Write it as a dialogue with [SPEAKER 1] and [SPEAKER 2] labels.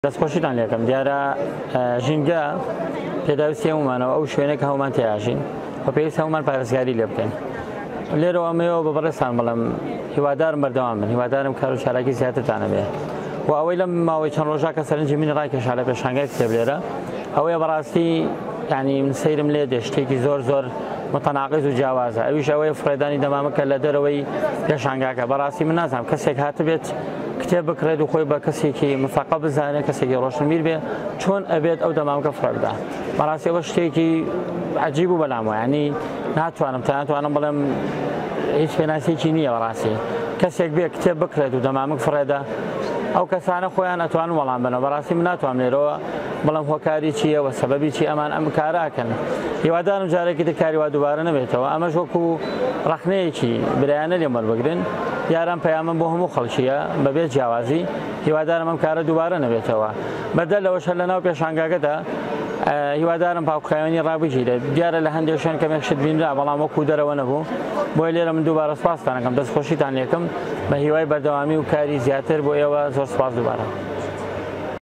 [SPEAKER 1] دەستخۆشیتان لێکم دیارە ژینگە پێداویستی هەمومانەوە ئەو شوێنێک هەمومان تیاژین و پێویست هەمومان پارێزگاری لێ بکەین لێرەوە ئەمەوە بە بەڕێستان بەڵام هیوادارم بەردەوام بن هیوادارم کار و چالاکی زیاترتانە بێ و ئەوەی لەم ماوەی چەند ڕۆژە کە سەرنجی من ڕاکێشا لە پێشانگای کتێب لێرە ئەوەیە بەڕاستی ینی من سەیرم لێ دێ شتێکی زۆر متەناقیز و جیاوازە ئەویش ئەوەیە فڕێدانی دەمامەکە لە دەرەوەی پێشانگاکە بەڕاستی من نازانم کەسێک هاتبێت کتێب بکرێت و خۆی بە کەسێکی مفەقە بزانێت کەسێکی ڕۆشنبیر بێ چۆن ئەبێت ئەو دەمامکە فڕێبدا بەڕاستی ئەوە شتێکی عەجیب و بەلامەوە ینی ناتوانم بڵێم هیچ پێناسێکی نییە بەڕاستی کەسێک بێ کتێب بکرێت و دەمامک فڕێدا ئەو کەسانە خۆیان ئەتوان وەڵام بنەوە بەڕاستی من ناتوانم لێرەوە بەڵام هۆکاری چییە و سەبەبی چی ئەمان ئەم کاراکەن هیوادارم جارێکی تر کاری وا دووبارە نەبێتەوە ئەمەش وەکو ڕەخنەیەکی برایانە لێم وەربگرن یاران پەیامم بۆ هەموو خەڵکیە بەبێ جیاوازی هیوادارم ئەم کارە دووبارە نەبێتەوە بەدەل لەوەش لە ناو پێشانگاکەدا هیوادارم پاکوخایەنی ڕابگیرێت دیارە لە هەندێک شوێن کەمێکشت بینرا بەڵام وەکو دەرەوە نەبوو بۆی لێرە من دووبارە سپاستان دەکەم دەستخۆشیتان لێکم بە هیوای بەردەوامی و کاری زیاتر بۆ ئێوە زۆر سپاس دووبارە